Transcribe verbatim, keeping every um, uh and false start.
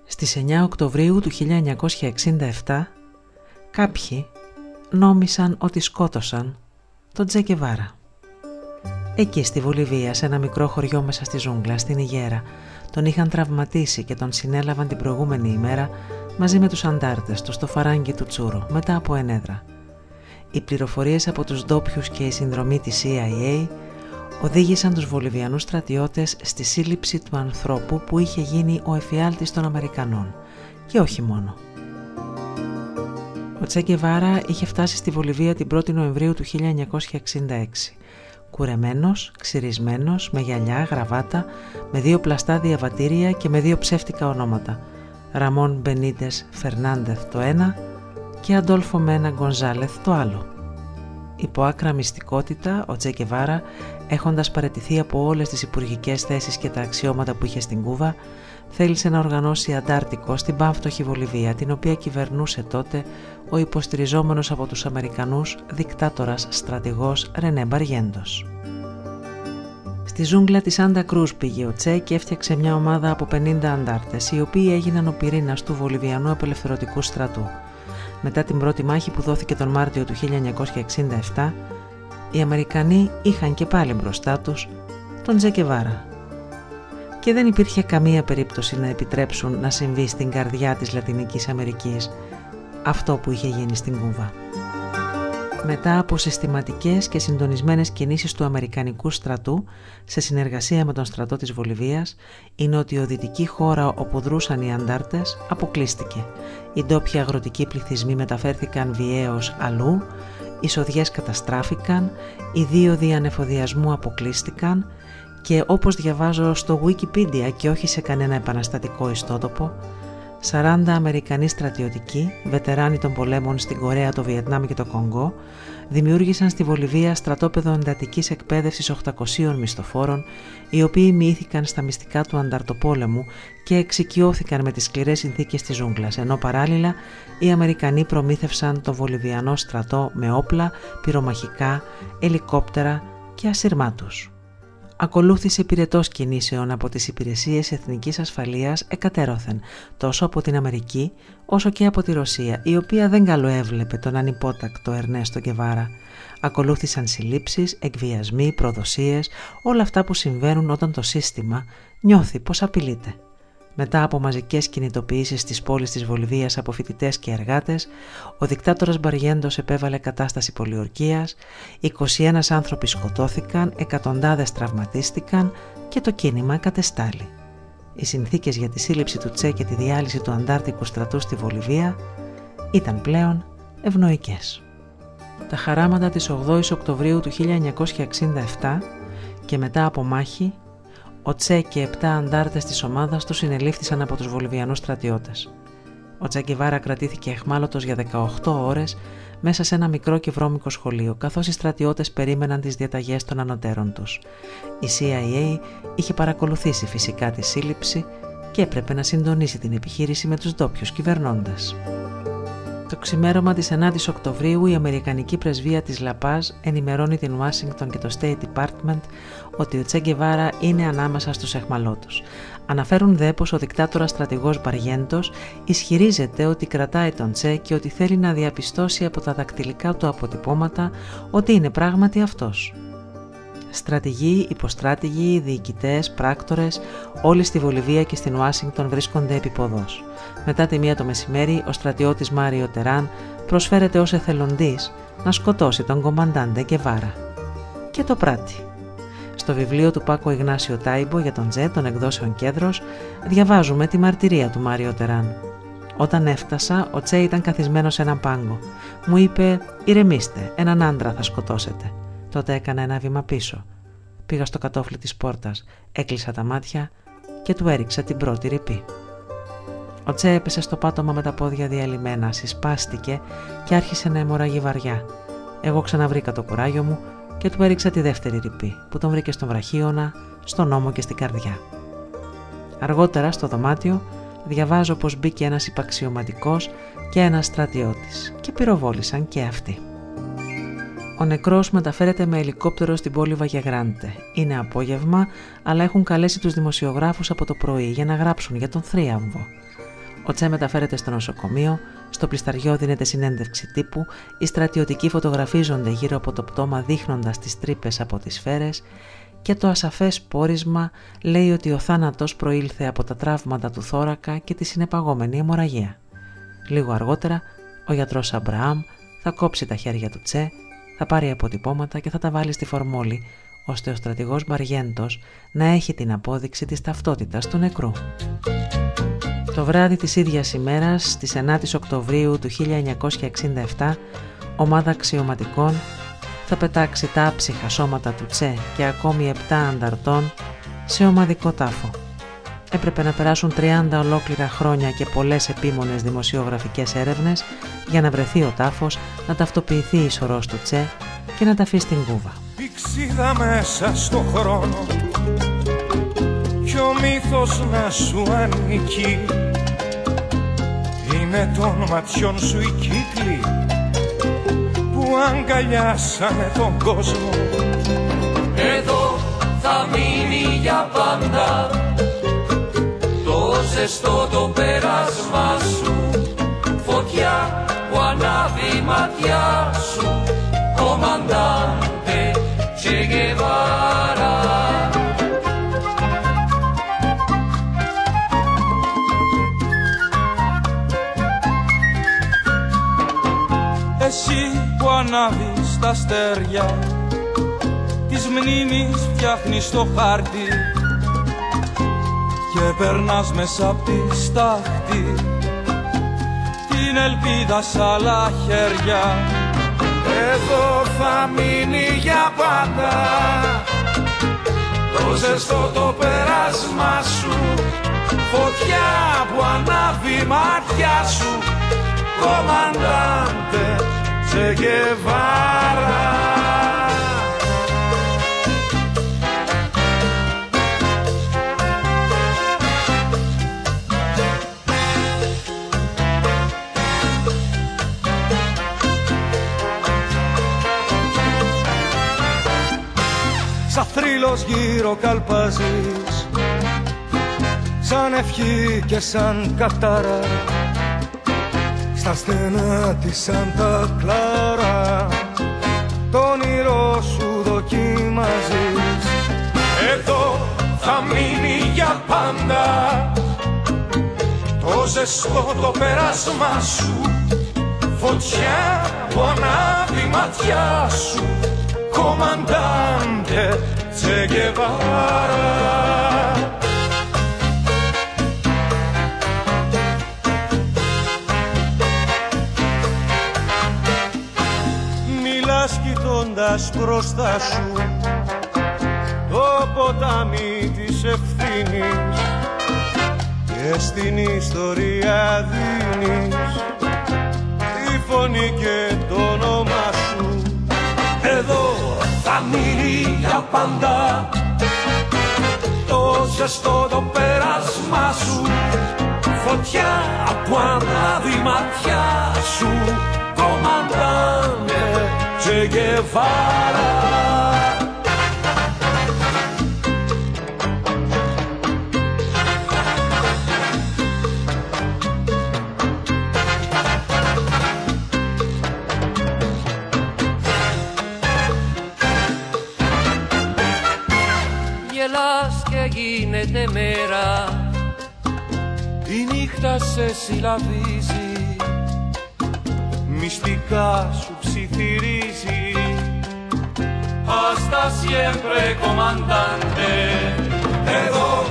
Στις εννιά Οκτωβρίου του χίλια εννιακόσια εξήντα επτά κάποιοι νόμισαν ότι σκότωσαν τον Τσε Γκεβάρα. Εκεί στη Βολιβία, σε ένα μικρό χωριό μέσα στη ζούγκλα, στην Ιγέρα, τον είχαν τραυματίσει και τον συνέλαβαν την προηγούμενη ημέρα μαζί με τους αντάρτες του στο φαράγγι του Τσούρο μετά από ενέδρα. Οι πληροφορίες από τους ντόπιους και η συνδρομή της σι άι έι οδήγησαν τους Βολιβιανούς στρατιώτες στη σύλληψη του ανθρώπου που είχε γίνει ο εφιάλτης των Αμερικανών, και όχι μόνο. Ο Τσε Γκεβάρα είχε φτάσει στη Βολιβία την πρώτη Νοεμβρίου του χίλια εννιακόσια εξήντα έξι, κουρεμένος, ξυρισμένος, με γυαλιά, γραβάτα, με δύο πλαστά διαβατήρια και με δύο ψεύτικα ονόματα, Ραμόν Μπενίτες Φερνάντεθ το ένα και Αντόλφο Μένα Γκονζάλεθ το άλλο. Υπό άκρα μυστικότητα, ο Τσε Γκεβάρα, έχοντας παραιτηθεί από όλες τις υπουργικές θέσεις και τα αξιώματα που είχε στην Κούβα, θέλησε να οργανώσει αντάρτικο στην πανφτωχή Βολιβία, την οποία κυβερνούσε τότε ο υποστηριζόμενος από τους Αμερικανούς δικτάτορας στρατηγός Ρενέ Μπαριέντος. Στη ζούγκλα της Άντα Κρούς πήγε ο Τσε και έφτιαξε μια ομάδα από πενήντα αντάρτες, οι οποίοι έγιναν ο πυρήνας του Βολιβιανού Απελευθερωτικού Στρατού. Μετά την πρώτη μάχη που δόθηκε τον Μάρτιο του χίλια εννιακόσια εξήντα επτά, οι Αμερικανοί είχαν και πάλι μπροστά τους τον Τσε Γκεβάρα. Και δεν υπήρχε καμία περίπτωση να επιτρέψουν να συμβεί στην καρδιά της Λατινικής Αμερικής αυτό που είχε γίνει στην Κούβα. Μετά από συστηματικές και συντονισμένες κινήσεις του Αμερικανικού στρατού σε συνεργασία με τον στρατό της Βολιβίας, η νοτιοδυτική χώρα όπου δρούσαν οι αντάρτες αποκλείστηκε. Οι ντόπιοι αγροτικοί πληθυσμοί μεταφέρθηκαν βιαίως αλλού, οι σοδιές καταστράφηκαν, οι δίωδοι ανεφοδιασμού αποκλείστηκαν και, όπως διαβάζω στο Wikipedia και όχι σε κανένα επαναστατικό ιστότοπο, σαράντα Αμερικανοί στρατιωτικοί, βετεράνοι των πολέμων στην Κορέα, το Βιετνάμ και το Κονγκό, δημιούργησαν στη Βολιβία στρατόπεδο εντατικής εκπαίδευσης οκτακοσίων μισθοφόρων, οι οποίοι μοιήθηκαν στα μυστικά του ανταρτοπόλεμου και εξοικειώθηκαν με τις σκληρές συνθήκες της ζούγκλας, ενώ παράλληλα οι Αμερικανοί προμήθευσαν το Βολιβιανό στρατό με όπλα, πυρομαχικά, ελικόπτερα και ασυρμάτους. Ακολούθησε πυρετός κινήσεων από τις υπηρεσίες εθνικής ασφαλείας εκατέρωθεν, τόσο από την Αμερική όσο και από τη Ρωσία, η οποία δεν καλοέβλεπε τον ανυπότακτο Ερνέστο Γκεβάρα. Ακολούθησαν συλλήψεις, εκβιασμοί, προδοσίες, όλα αυτά που συμβαίνουν όταν το σύστημα νιώθει πως απειλείται. Μετά από μαζικές κινητοποιήσεις στις πόλεις της Βολιβίας από φοιτητές και εργάτες, ο δικτάτορας Μπαριέντος επέβαλε κατάσταση πολιορκίας, είκοσι ένα άνθρωποι σκοτώθηκαν, εκατοντάδες τραυματίστηκαν και το κίνημα κατεστάλλει. Οι συνθήκες για τη σύλληψη του Τσε και τη διάλυση του αντάρτικου στρατού στη Βολιβία ήταν πλέον ευνοϊκές. Τα χαράματα της ογδόης Οκτωβρίου του χίλια εννιακόσια εξήντα επτά και μετά από μάχη, ο Τσε και επτά αντάρτες της ομάδας του συνελήφθησαν από τους Βολιβιανούς στρατιώτες. Ο Τσε Γκεβάρα κρατήθηκε αιχμάλωτος για δεκαοκτώ ώρες μέσα σε ένα μικρό και βρώμικο σχολείο, καθώς οι στρατιώτες περίμεναν τις διαταγές των ανωτέρων τους. Η σι άι έι είχε παρακολουθήσει φυσικά τη σύλληψη και έπρεπε να συντονίσει την επιχείρηση με τους ντόπιους κυβερνώντες. Το ξημέρωμα της ενάτης Οκτωβρίου η Αμερικανική Πρεσβεία της Λαπάζ ενημερώνει την Ουάσιγκτον και το State Department ότι ο Τσε Γκεβάρα είναι ανάμεσα στους αιχμαλώτους. Αναφέρουν δε πως ο δικτάτορας στρατηγός Μπαριέντος ισχυρίζεται ότι κρατάει τον Τσε και ότι θέλει να διαπιστώσει από τα δακτυλικά του αποτυπώματα ότι είναι πράγματι αυτός. Στρατηγοί, υποστράτηγοι, διοικητές, πράκτορες, όλοι στη Βολιβία και στην Ουάσιγκτον βρίσκονται επιποδός. Μετά τη μία το μεσημέρι, ο στρατιώτης Μάριο Τεράν προσφέρεται ως εθελοντής να σκοτώσει τον κομμαντάντε Γκεβάρα. Και το πράττει. Στο βιβλίο του Πάκο Ιγνάσιο Τάιμπο για τον Τσε των εκδόσεων Κέντρος διαβάζουμε τη μαρτυρία του Μάριο Τεράν. Όταν έφτασα, ο Τσε ήταν καθισμένος σε έναν πάγκο. Μου είπε «Ηρεμήστε, έναν άντρα θα σκοτώσετε». Τότε έκανα ένα βήμα πίσω. Πήγα στο κατόφλι της πόρτας, έκλεισα τα μάτια και του έριξα την πρώτη ρηπή. Ο Τσε έπεσε στο πάτωμα με τα πόδια διαλυμένα, συσπάστηκε και άρχισε να αιμορραγεί βαριά. Εγώ ξαναβρήκα το κουράγιο μου και του έριξα τη δεύτερη ρηπή, που τον βρήκε στον βραχίωνα, στον ώμο και στην καρδιά. Αργότερα στο δωμάτιο διαβάζω πως μπήκε ένας υπαξιωματικός και ένας στρατιώτης και πυροβόλησαν και αυτοί. Ο νεκρός μεταφέρεται με ελικόπτερο στην πόλη Βαγεγράντε. Είναι απόγευμα, αλλά έχουν καλέσει τους δημοσιογράφους από το πρωί για να γράψουν για τον θρίαμβο. Ο Τσε μεταφέρεται στο νοσοκομείο, στο πλισταριό δίνεται συνέντευξη τύπου, οι στρατιωτικοί φωτογραφίζονται γύρω από το πτώμα δείχνοντας τις τρύπες από τις σφαίρες και το ασαφές πόρισμα λέει ότι ο θάνατος προήλθε από τα τραύματα του θώρακα και τη συνεπαγόμενη αιμορραγία. Λίγο αργότερα ο γιατρός Αμπραάμ θα κόψει τα χέρια του Τσε, θα πάρει αποτυπώματα και θα τα βάλει στη φορμόλη, ώστε ο στρατηγός Μπαριέντος να έχει την απόδειξη της ταυτότητας του νεκρού. Το βράδυ της ίδιας ημέρας, στις ενάτη Οκτωβρίου του χίλια εννιακόσια εξήντα επτά, ομάδα αξιωματικών θα πετάξει τα άψυχα σώματα του Τσε και ακόμη επτά ανταρτών σε ομαδικό τάφο. Έπρεπε να περάσουν τριάντα ολόκληρα χρόνια και πολλές επίμονες δημοσιογραφικές έρευνες για να βρεθεί ο τάφος, να ταυτοποιηθεί η σωρός του Τσε και να ταφεί στην κούβα. Πηξίδα μέσα στο χρόνο κι ο μύθος να σου ανήκει, είναι των ματιών σου οι κύκλοι που αγκαλιάσανε τον κόσμο. Εδώ θα μείνει για πάντα το ζεστό το πέρασμα σου, φωτιά που ανάβει η ματιά σου, κομμαντάντε Che Guevara. Εσύ που ανάβεις τα αστέρια της μνήμης, φτιάχνεις το χάρτη και περνάς μέσα απ' τη στάχτη την ελπίδα σ' άλλα χέρια. Εδώ θα μείνει για πάντα το ζεστό το πέρασμα σου, φωτιά που ανάβει η μάτια σου, κομμαντάντε Che Guevara. Σαν θρύλος γύρω καλπάζεις, σαν ευχή και σαν κατάρα, στα στενά της Σάντα Κλάρα το όνειρό σου δοκιμάζεις. Εδώ θα μείνει για πάντα το ζεστό το πέρασμα σου, φωτιά που ανάβει η ματιά σου, κομμαντάντε Che Guevara. Μιλάς κοιτώντας μπροστά σου το ποτάμι της ευθύνης και στην ιστορία δίνεις τη φωνή και το όνομα σου. Εδώ θα μείνει για πάντα το ζεστό το πέρασμα σου, φωτιά που ανάβει η ματιά σου, κομμαντάντε Che Guevara. Γελάς και γίνεται μέρα, Η νύχτα σε συλλαβίζει, μυστικά σου ψιθυρίζει. Hasta siempre, comandante. Εδώ